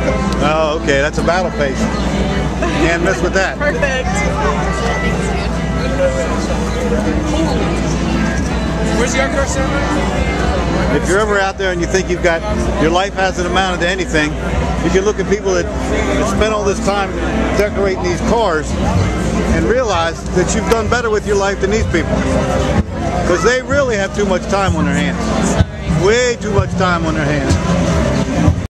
Oh, okay, that's a battle pace. Can't mess with that. Perfect. Where's the art car ceremony? If you're ever out there and you think you've got, your life hasn't amounted to anything, you can look at people that spent all this time decorating these cars and realize that you've done better with your life than these people. Because they really have too much time on their hands. Way too much time on their hands.